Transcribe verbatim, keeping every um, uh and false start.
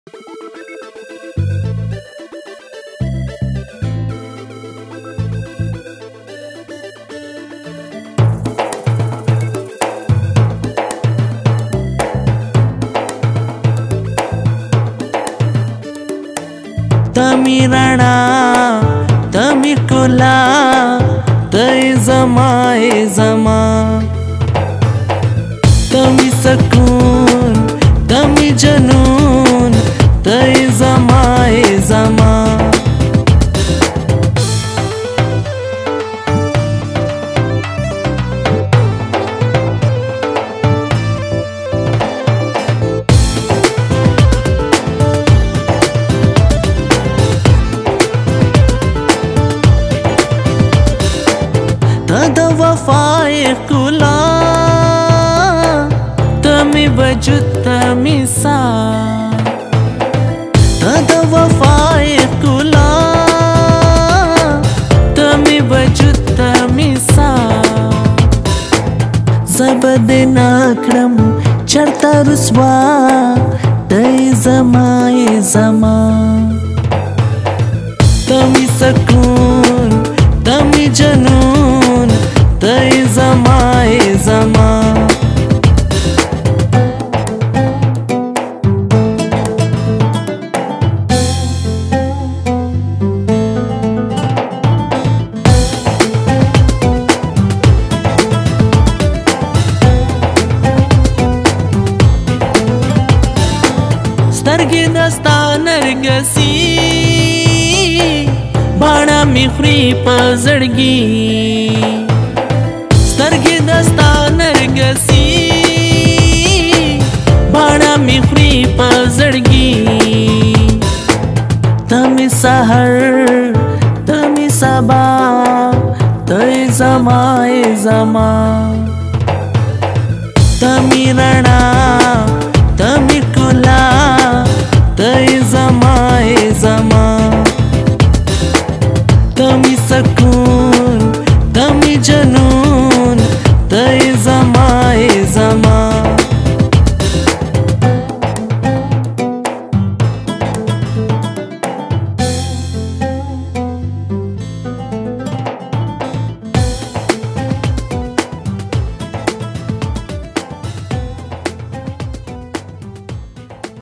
तमी राणा तमी कुला तय जमाए जमा तमी सकून तमी जनून तय जमाए जमा तद वफाए कुला तमी वजूद तमी सा तद वफाए कुला तमी वजूद तमी सा जबद नाक्रम चढ़ता रुस्वा तय जमाए जमा तमी सकून तमी जनून तय जमाए जमा स्तरगी दस्ता नरगसी बाणा मिखरी पजड़गी स्तरगी दस्ता नरगसी बाणा मिखरी पजड़गी तमी सहर तमी सबा तय जमाए जमा तमी राणा तमी कुला तय जमाए जमा तमी सकून तमी जनून